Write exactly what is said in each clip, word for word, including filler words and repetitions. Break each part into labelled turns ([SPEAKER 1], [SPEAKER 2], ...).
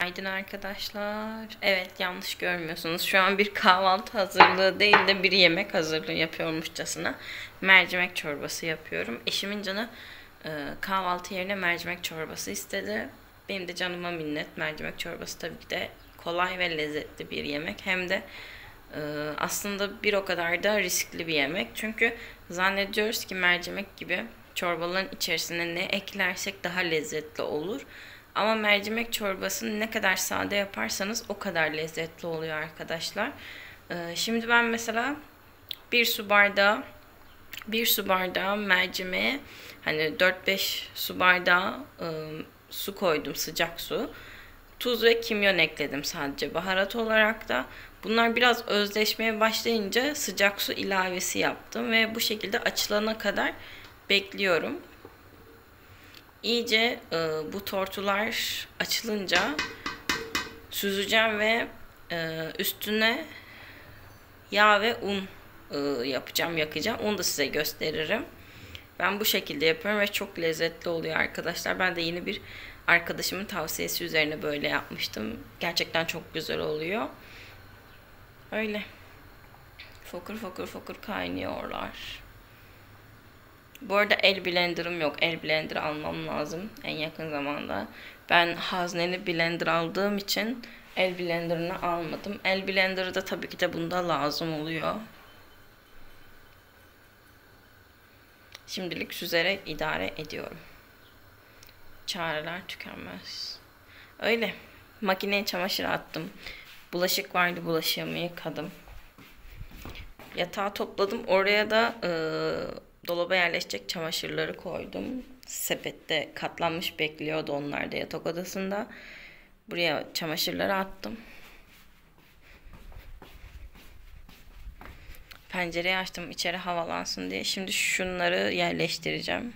[SPEAKER 1] Günaydın arkadaşlar. Evet, yanlış görmüyorsunuz. Şu an bir kahvaltı hazırlığı değil de bir yemek hazırlığı yapıyormuşçasına mercimek çorbası yapıyorum. Eşimin canı e, kahvaltı yerine mercimek çorbası istedi. Benim de canıma minnet. Mercimek çorbası tabii ki de kolay ve lezzetli bir yemek. Hem de e, aslında bir o kadar da riskli bir yemek. Çünkü zannediyoruz ki mercimek gibi çorbaların içerisine ne eklersek daha lezzetli olur. Ama mercimek çorbasını ne kadar sade yaparsanız o kadar lezzetli oluyor arkadaşlar. Ee, şimdi ben mesela bir su bardağı bir su bardağı mercimeğe hani dört beş su bardağı e, su koydum, sıcak su. Tuz ve kimyon ekledim sadece baharat olarak da. Bunlar biraz özleşmeye başlayınca sıcak su ilavesi yaptım ve bu şekilde açılana kadar bekliyorum. İyice e, bu tortular açılınca süzeceğim ve e, üstüne yağ ve un e, yapacağım, yakacağım. Onu da size gösteririm. Ben bu şekilde yapıyorum ve çok lezzetli oluyor arkadaşlar. Ben de yeni bir arkadaşımın tavsiyesi üzerine böyle yapmıştım. Gerçekten çok güzel oluyor. Öyle. Fokur fokur fokur kaynıyorlar. Bu arada el blenderım yok. El blender almam lazım en yakın zamanda. Ben hazneli blender aldığım için el blenderını almadım. El blenderı da tabii ki de bunda lazım oluyor. Şimdilik süzerek idare ediyorum. Çareler tükenmez. Öyle. Makineye çamaşır attım. Bulaşık vardı, bulaşığımı yıkadım. Yatağı topladım. Oraya da e, dolaba yerleşecek çamaşırları koydum. Sepette katlanmış bekliyordu onlar da yatak odasında. Buraya çamaşırları attım. Pencereyi açtım içeri havalansın diye. Şimdi şunları yerleştireceğim.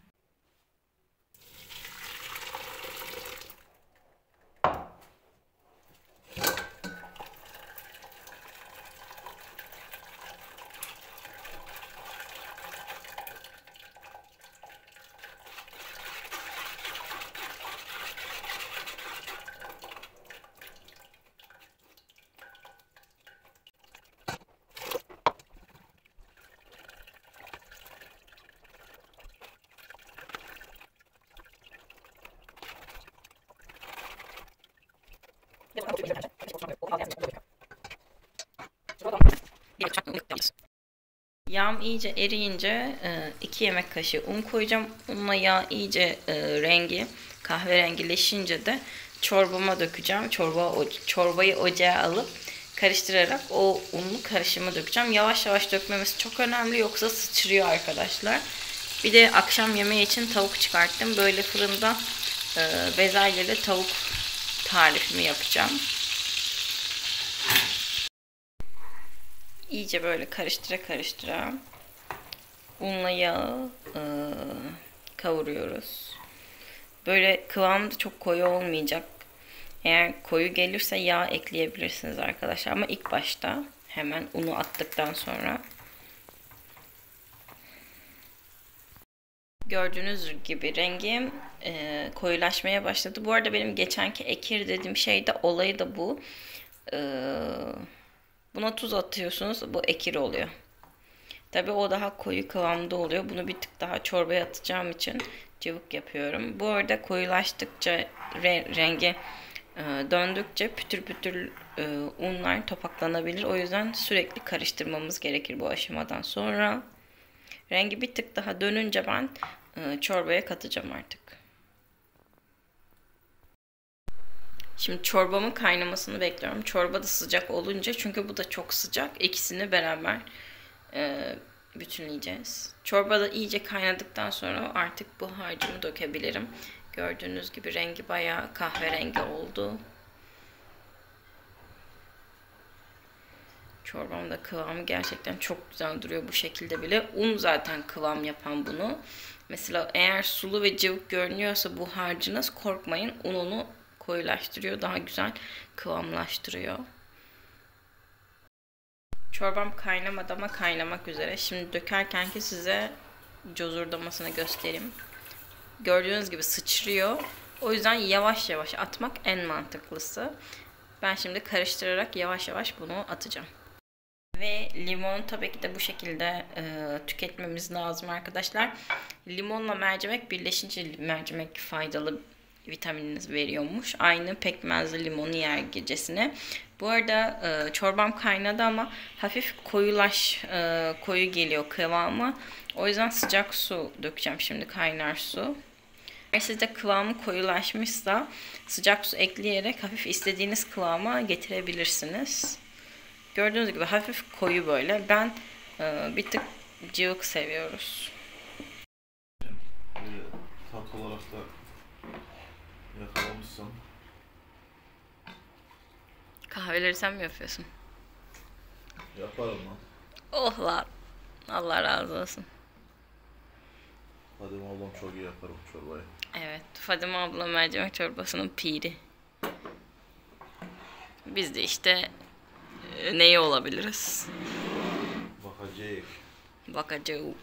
[SPEAKER 1] Yağım iyice eriyince iki yemek kaşığı un koyacağım. Unla yağ iyice rengi kahverengileşince de çorbama dökeceğim. Çorba, çorbayı ocağa alıp karıştırarak o unlu karışımı dökeceğim. Yavaş yavaş dökmemesi çok önemli, yoksa sıçrıyor arkadaşlar. Bir de akşam yemeği için tavuk çıkarttım. Böyle fırında bezelyeli tavuk tarifimi yapacağım. İyice böyle karıştıra karıştıra unla yağı e, kavuruyoruz. Böyle kıvamı da çok koyu olmayacak. Eğer koyu gelirse yağ ekleyebilirsiniz arkadaşlar. Ama ilk başta hemen unu attıktan sonra. Gördüğünüz gibi rengim e, koyulaşmaya başladı. Bu arada benim geçenki ekir dediğim şey de olayı da bu. Eee... Buna tuz atıyorsunuz, bu ekir oluyor. Tabii o daha koyu kıvamda oluyor. Bunu bir tık daha çorbaya atacağım için cıvık yapıyorum. Bu arada koyulaştıkça, re rengi e, döndükçe pütür pütür e, unlar topaklanabilir. O yüzden sürekli karıştırmamız gerekir bu aşamadan sonra. Rengi bir tık daha dönünce ben e, çorbaya katacağım artık. Şimdi çorbamın kaynamasını bekliyorum. Çorba da sıcak olunca, çünkü bu da çok sıcak. İkisini beraber e, bütünleyeceğiz. Çorba da iyice kaynadıktan sonra artık bu harcımı dökebilirim. Gördüğünüz gibi rengi bayağı kahverengi oldu. Çorbamda kıvamı gerçekten çok güzel duruyor bu şekilde bile. Un zaten kıvam yapan bunu. Mesela eğer sulu ve cıvık görünüyorsa bu harcınız, korkmayın. Ununu koyulaştırıyor, daha güzel kıvamlaştırıyor. Çorbam kaynamadı ama kaynamak üzere. Şimdi dökerken ki size cozurdamasını göstereyim. Gördüğünüz gibi sıçrıyor. O yüzden yavaş yavaş atmak en mantıklısı. Ben şimdi karıştırarak yavaş yavaş bunu atacağım. Ve limon tabii ki de bu şekilde e, tüketmemiz lazım arkadaşlar. Limonla mercimek birleşince mercimek faydalı vitamininiz veriyormuş. Aynı pekmezli limonu yer gecesine. Bu arada e, çorbam kaynadı ama hafif koyulaş, e, koyu geliyor kıvamı. O yüzden sıcak su dökeceğim şimdi, kaynar su. Eğer sizde kıvamı koyulaşmışsa sıcak su ekleyerek hafif istediğiniz kıvama getirebilirsiniz. Gördüğünüz gibi hafif koyu böyle. Ben e, bir tık cıvık seviyoruz.
[SPEAKER 2] Tat olarak da yakalamışsın.
[SPEAKER 1] Kahveleri sen mi yapıyorsun?
[SPEAKER 2] Yaparım lan.
[SPEAKER 1] Oh lan. Allah razı olsun.
[SPEAKER 2] Fadime ablam çok iyi yapar bu çorbayı.
[SPEAKER 1] Evet. Fadime abla mercimek çorbasının piri. Biz de işte e, neyi olabiliriz?
[SPEAKER 2] Bakacağız.
[SPEAKER 1] Bakacağız.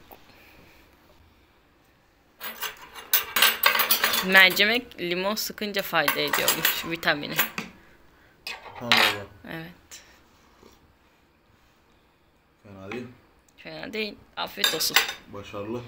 [SPEAKER 1] Mercimek limon sıkınca fayda ediyormuş vitamini.
[SPEAKER 2] Tamam baba.
[SPEAKER 1] Evet.
[SPEAKER 2] Fena değil.
[SPEAKER 1] Fena değil. Afiyet olsun.
[SPEAKER 2] Başarılı.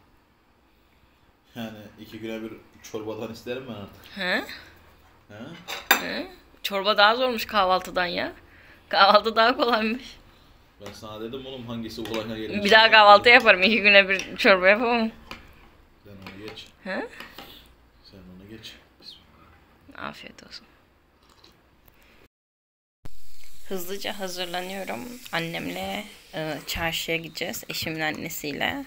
[SPEAKER 2] Yani iki güne bir çorbadan isterim ben artık.
[SPEAKER 1] He?
[SPEAKER 2] He?
[SPEAKER 1] He? Çorba daha zormuş kahvaltıdan ya. Kahvaltı daha kolaymış.
[SPEAKER 2] Ben sana dedim oğlum hangisi kolayına gelir.
[SPEAKER 1] Bir daha kahvaltı yaparım. İki güne bir çorba yapamam.
[SPEAKER 2] Sen onu geç.
[SPEAKER 1] He?
[SPEAKER 2] Sen onu geç. Bismillah.
[SPEAKER 1] Afiyet olsun. Hızlıca hazırlanıyorum. Annemle e, çarşıya gideceğiz. Eşimin annesiyle.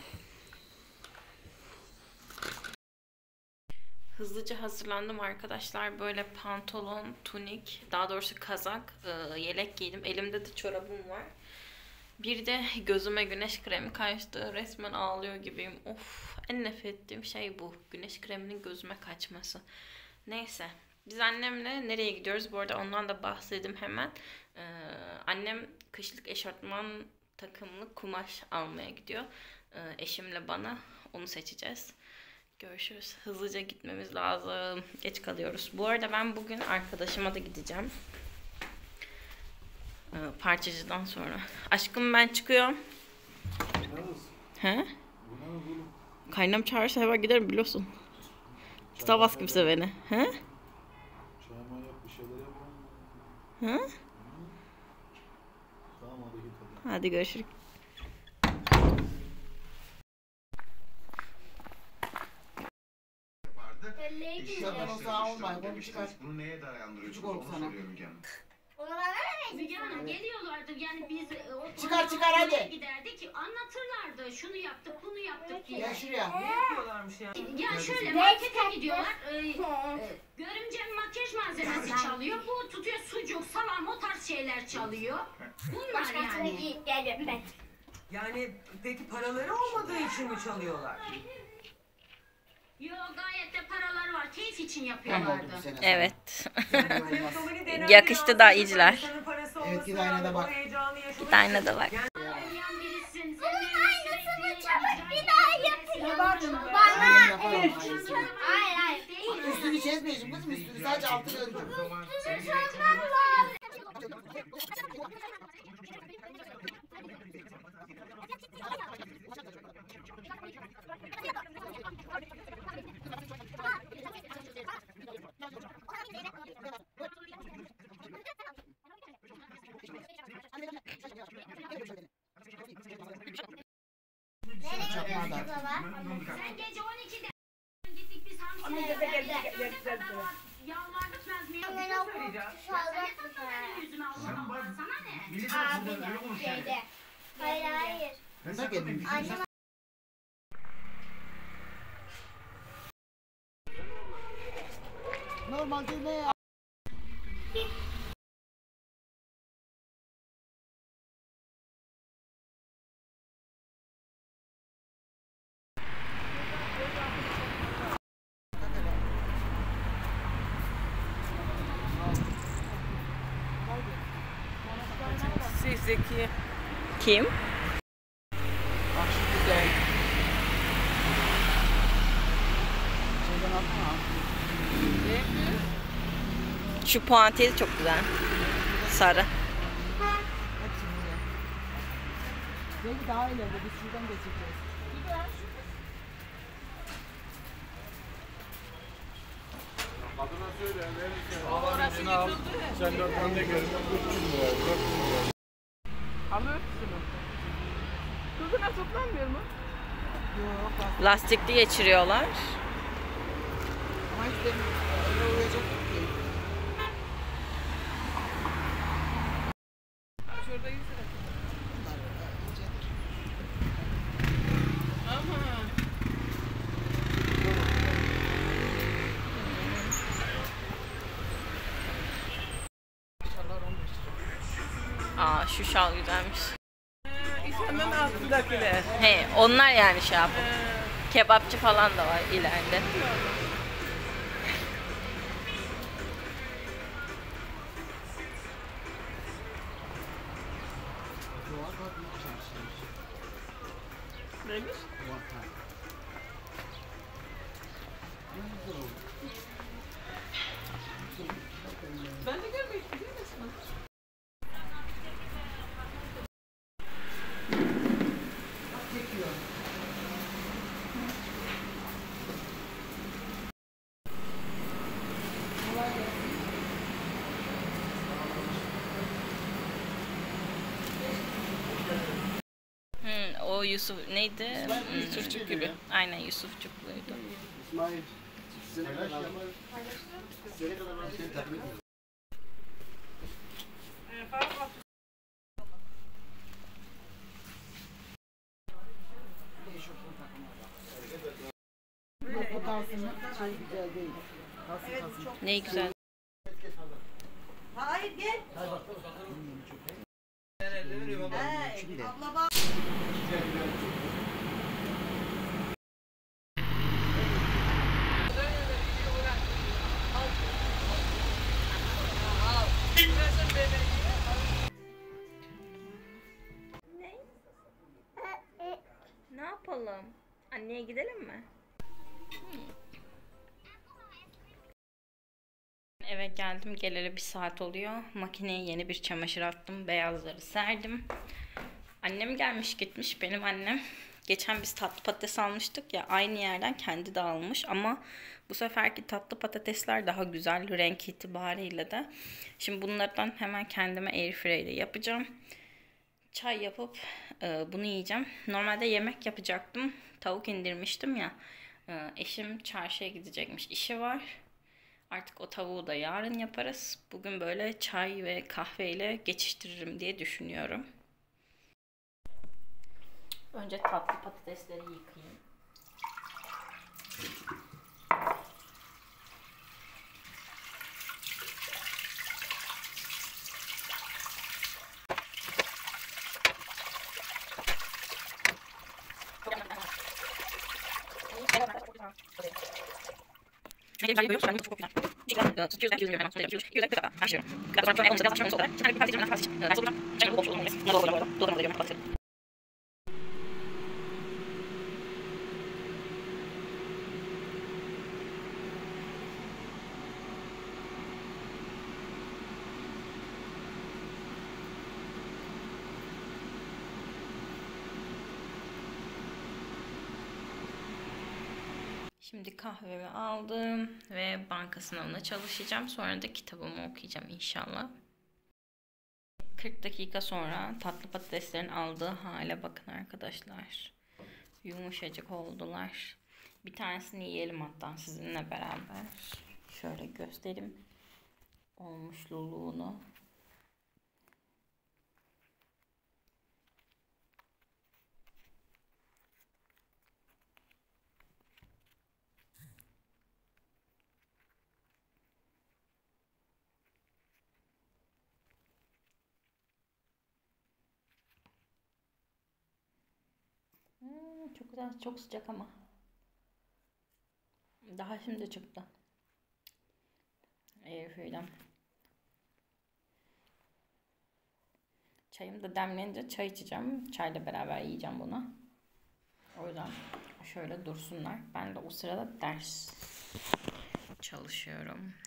[SPEAKER 1] Hızlıca hazırlandım arkadaşlar. Böyle pantolon, tunik, daha doğrusu kazak, e, yelek giydim. Elimde de çorabım var. Bir de gözüme güneş kremi kaçtı. Resmen ağlıyor gibiyim. Of, en nefret ettiğim şey bu. Güneş kreminin gözüme kaçması. Neyse. Biz annemle nereye gidiyoruz? Bu arada ondan da bahsedeyim hemen. Ee, annem kışlık eşortman takımlı kumaş almaya gidiyor. Ee, eşimle bana onu seçeceğiz. Görüşürüz. Hızlıca gitmemiz lazım. Geç kalıyoruz. Bu arada ben bugün arkadaşıma da gideceğim. Ee, parçacıdan sonra. Aşkım ben çıkıyorum. He? Kaynam çağırırsa hemen giderim biliyorsun. Tutamaz kimse beni. He?
[SPEAKER 2] Çayma yap bir şeyler yap.
[SPEAKER 1] Hı?
[SPEAKER 2] Tamam hadi git hadi.
[SPEAKER 1] Hadi görüşürüz.
[SPEAKER 3] Şuradan o sağ olmayın, onu çıkar.
[SPEAKER 4] Bunu neye dayandırıyorsunuz?
[SPEAKER 3] Küçük oldu
[SPEAKER 4] Onu
[SPEAKER 3] sana.
[SPEAKER 4] soruyorum canım.
[SPEAKER 5] Onu bana vermeyeceksin.
[SPEAKER 6] Müge Hanım geliyorlardı yani biz e, o
[SPEAKER 3] Çıkar, çıkar, hadi.
[SPEAKER 6] giderdik anlatırlardı şunu yaptık bunu yaptık diye.
[SPEAKER 3] Gel şuraya.
[SPEAKER 6] Ya şöyle markete gidiyorlar. E, e, görümcem makyaj malzemesi çalıyor. Bu tutuyor sucuk, salam o tarz şeyler çalıyor. Bunlar
[SPEAKER 5] Başkasını
[SPEAKER 6] yani.
[SPEAKER 5] giyip geliyorum ben.
[SPEAKER 7] Yani peki paraları olmadığı için mi çalıyorlar?
[SPEAKER 6] Yo gayet de paraları var. Keyif için
[SPEAKER 3] Tam oldu
[SPEAKER 6] yapıyorlardı.
[SPEAKER 3] bu sene.
[SPEAKER 1] Evet.
[SPEAKER 7] Kleptomani denen
[SPEAKER 1] Yakıştı
[SPEAKER 7] bir
[SPEAKER 1] da
[SPEAKER 7] hastalık
[SPEAKER 1] iyiciler.
[SPEAKER 7] var. İnsanın parası
[SPEAKER 3] Evet,
[SPEAKER 7] olması
[SPEAKER 3] bir de aynada
[SPEAKER 7] lazım,
[SPEAKER 3] bak.
[SPEAKER 7] o heyecanı yaşamak
[SPEAKER 1] Bir tane de bak.
[SPEAKER 6] Arayan birisin.
[SPEAKER 5] Bunun aynısını çabuk bir daha yapıyor.
[SPEAKER 3] Bana.
[SPEAKER 5] Bana.
[SPEAKER 3] Evet.
[SPEAKER 5] Hayır hayır.
[SPEAKER 3] Üstünü çizmeyeceğim kızım, üstünü sadece altını öreceğim.
[SPEAKER 5] Üstünü çözmem lazım. Nereye gidiyorsun baba?
[SPEAKER 6] Sen gece on ikide gittik biz hamsiye yalvardık Nazmiye.
[SPEAKER 5] Ben o salak mı sana?
[SPEAKER 6] Yüzüme Allah Allah sana ne?
[SPEAKER 4] Millet hakkında öyle konuşuyor.
[SPEAKER 5] Şeyde. Hayır hayır.
[SPEAKER 3] Ben de kendim.
[SPEAKER 5] Annem
[SPEAKER 3] Normal değil ne ya?
[SPEAKER 7] Zeki.
[SPEAKER 1] Kim?
[SPEAKER 3] Aşk güzel. Şeyden atma.
[SPEAKER 1] Şu puantiyeli çok güzel. Sarı.
[SPEAKER 3] Hepsi güzel. Belki daha ileride biz şuradan geçeceğiz.
[SPEAKER 2] Kadına söyle verirken alanını al. Sen de önde görün. üç yüz lira. dört yüz lira.
[SPEAKER 7] Alır şunu. Kızına toplanmıyor mu?
[SPEAKER 3] Yok bak.
[SPEAKER 1] Lastikli geçiriyorlar.
[SPEAKER 3] Ama hiç benim öyle uyuyacak değil.
[SPEAKER 7] Şurada yüz lira. Ama.
[SPEAKER 1] Aa şu şal güzelmiş.
[SPEAKER 7] Hemen altındakiler.
[SPEAKER 1] He onlar yani şey yapın. Kebapçı falan da var ileride.
[SPEAKER 3] Doğal bak büyük çarşıymış.
[SPEAKER 7] Neymiş?
[SPEAKER 3] Doğal bak. Ne güzel oldu.
[SPEAKER 7] Ben de görmeyi biliyor musun?
[SPEAKER 3] Çekiyor. Kolay gelsin.
[SPEAKER 1] Hmm, o Yusuf neydi? Hmm, Yusufçuk gibi. Aynen Yusufçukluydu.
[SPEAKER 2] İsmail. Sene kadar. Sene kadar ben seni takip etmiyorum.
[SPEAKER 3] Yok bu tarzının şey güzel değil. Nasıl nasıl?
[SPEAKER 1] Ne güzel.
[SPEAKER 7] Hayır gel.
[SPEAKER 3] Şimdi.
[SPEAKER 7] Abla bak.
[SPEAKER 1] Ne yapalım? Anneye gidelim mi? Eve geldim. Geleli bir saat oluyor. Makineye yeni bir çamaşır attım. Beyazları serdim. Annem gelmiş gitmiş. Benim annem. Geçen biz tatlı patates almıştık ya. Aynı yerden kendi de almış. Ama bu seferki tatlı patatesler daha güzel. Renk itibariyle de. Şimdi bunlardan hemen kendime airfryer'de yapacağım. Çay yapıp e, bunu yiyeceğim. Normalde yemek yapacaktım. Tavuk indirmiştim ya. E, eşim çarşıya gidecekmiş. İşi var. Artık o tavuğu da yarın yaparız. Bugün böyle çay ve kahveyle geçiştiririm diye düşünüyorum. Önce tatlı patatesleri yıkayayım. Şimdi kahvemi aldım ve banka sınavına çalışacağım. Sonra da kitabımı okuyacağım inşallah. kırk dakika sonra tatlı patateslerin aldığı hale bakın arkadaşlar. Yumuşacık oldular. Bir tanesini yiyelim hatta sizinle beraber. Şöyle göstereyim olmuşluluğunu. Hmm, çok güzel, çok sıcak ama. Daha şimdi çıktı. Airfryer'den. Çayım da demlenince çay içeceğim. Çayla beraber yiyeceğim bunu. O yüzden şöyle dursunlar. Ben de o sırada ders çalışıyorum.